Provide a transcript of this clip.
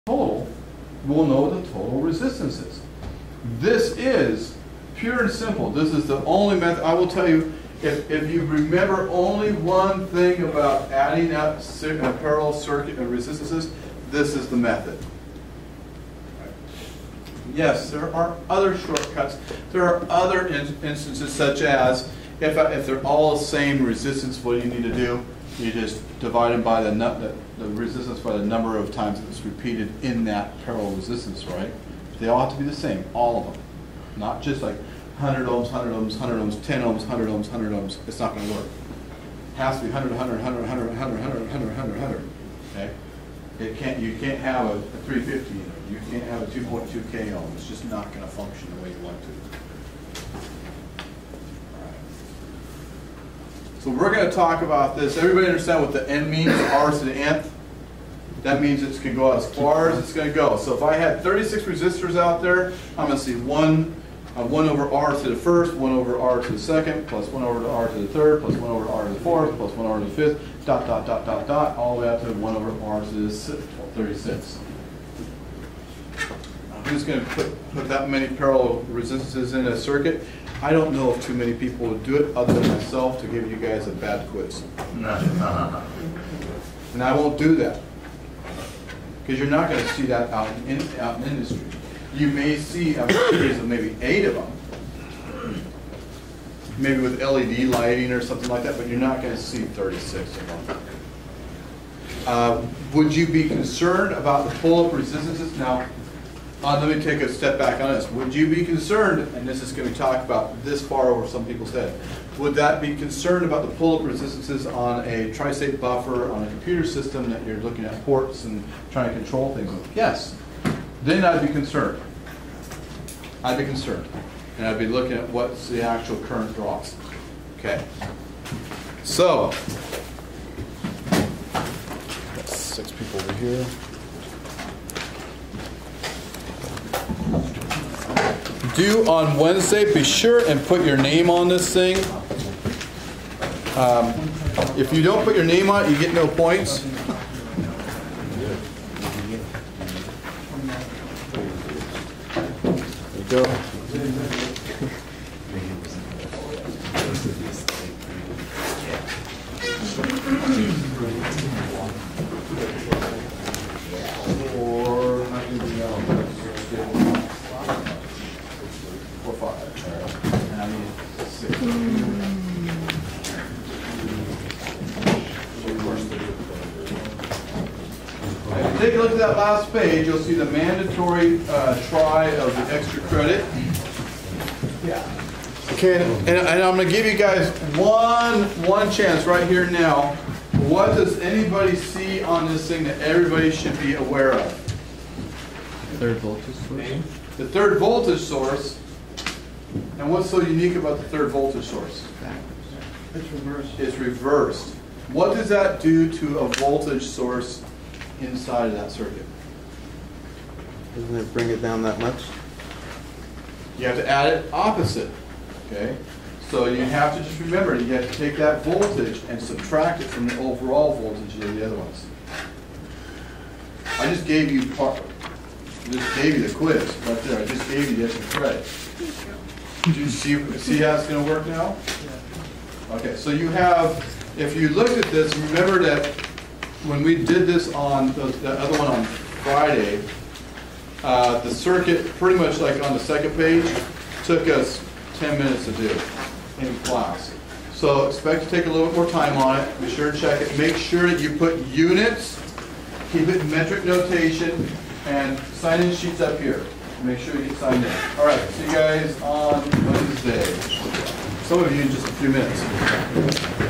total, we'll know what the total resistance is. This is pure and simple. This is the only method. I will tell you, if you remember only one thing about adding up parallel circuit resistances, this is the method. Yes, there are other shortcuts. There are other instances, such as if they're all the same resistance, what do you need to do? You just divide them by the resistance by the number of times that it's repeated in that parallel resistance, right? They all have to be the same, all of them. Not just like 100 ohms, 100 ohms, 100 ohms, 10 ohms, 100 ohms, 100 ohms. It's not going to work. It has to be 100, 100, 100, 100, 100, 100, 100, 100, 100. Okay? You can't have a 350 in it. You can't have a 2.2 k ohm. It's just not going to function the way you want to. All right. So we're going to talk about this. Everybody understand what the N means? R to the nth? That means it can go as far as it's going to go. So if I had 36 resistors out there, I'm going to see 1 over R to the first, 1 over R to the second, plus 1 over R to the third, plus 1 over R to the fourth, plus 1 over to the fifth, dot, dot, dot, dot, dot, all the way up to 1 over R to the 36. Who's going to put that many parallel resistances in a circuit? I don't know if too many people would do it other than myself to give you guys a bad quiz. And I won't do that. Because you're not going to see that out in industry. You may see a series of maybe 8 of them, maybe with LED lighting or something like that, but you're not going to see 36 of them. Would you be concerned about the pull-up resistances? Now, let me take a step back on this. Would you be concerned, and this is going to be talked about this far over some people's head, would that be concerned about the pull-up resistances on a tri-state buffer, on a computer system that you're looking at ports and trying to control things with? Yes. Then I'd be concerned. I'd be concerned. And I'd be looking at what's the actual current draws. Okay. So, got 6 people over here. Due on Wednesday, be sure and put your name on this thing. If you don't put your name on it, you get no points. There you go. Take a look at that last page. You'll see the mandatory try of the extra credit. Yeah. Okay, and I'm going to give you guys one chance right here now. What does anybody see on this thing that everybody should be aware of? Third voltage source. The third voltage source. And what's so unique about the third voltage source? It's reversed. It's reversed. What does that do to a voltage source inside of that circuit? Doesn't it bring it down that much? You have to add it opposite. Okay? So you have to just remember, you have to take that voltage and subtract it from the overall voltage of the other ones. I just gave you the quiz right there. I just gave you the extra credit. Did you see how it's going to work now? Okay, so you have, if you look at this, remember that when we did this on the other one on Friday, the circuit, pretty much like on the second page, took us 10 minutes to do in class. So expect to take a little bit more time on it. Be sure to check it. Make sure that you put units, keep it in metric notation, and sign-in sheets up here. Make sure you get signed in. All right, see you guys on Wednesday. Some of you in just a few minutes.